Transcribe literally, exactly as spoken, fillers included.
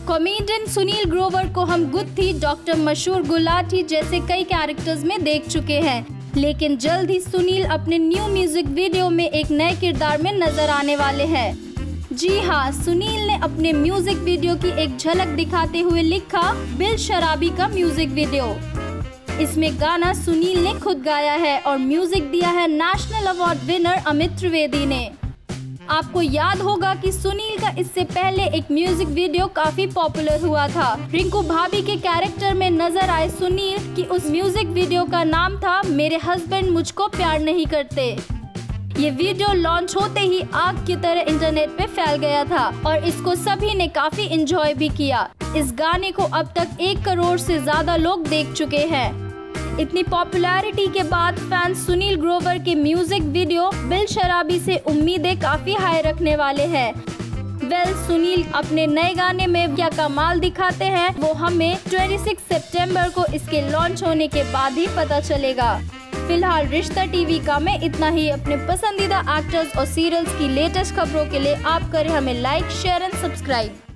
Comedian Sunil Grover को हम गुत्थी, डॉक्टर मशहूर गुलाटी जैसे कई कैरेक्टर्स में देख चुके हैं, लेकिन जल्द ही सुनील अपने न्यू म्यूजिक वीडियो में एक नए किरदार में नजर आने वाले हैं। जी हाँ, सुनील ने अपने म्यूजिक वीडियो की एक झलक दिखाते हुए लिखा बिल शराबी का म्यूजिक वीडियो। इसमें गाना सुनील ने खुद गाया है और म्यूजिक दिया है national award winner Amit Trivedi ने। आपको याद होगा कि सुनील का इससे पहले एक म्यूजिक वीडियो काफी पॉपुलर हुआ था। रिंकू भाभी के कैरेक्टर में नजर आए सुनील की उस म्यूजिक वीडियो का नाम था मेरे हस्बैंड मुझको प्यार नहीं करते। ये वीडियो लॉन्च होते ही आग की तरह इंटरनेट पे फैल गया था और इसको सभी ने काफी एंजॉय भी किया। इस गाने को अब तक एक करोड़ से ज्यादा लोग देख चुके हैं। इतनी पॉपुलैरिटी के बाद फैंस सुनील ग्रोवर के म्यूजिक वीडियो बिल शराबी से उम्मीदें काफी हाई रखने वाले हैं। वेल, सुनील अपने नए गाने में क्या कमाल दिखाते हैं वो हमें छब्बीस सितंबर को इसके लॉन्च होने के बाद ही पता चलेगा। फिलहाल रिश्ता टीवी का में इतना ही। अपने पसंदीदा एक्टर्स और सीरियल्स की लेटेस्ट खबरों के लिए आप करें हमें लाइक, शेयर एंड सब्सक्राइब।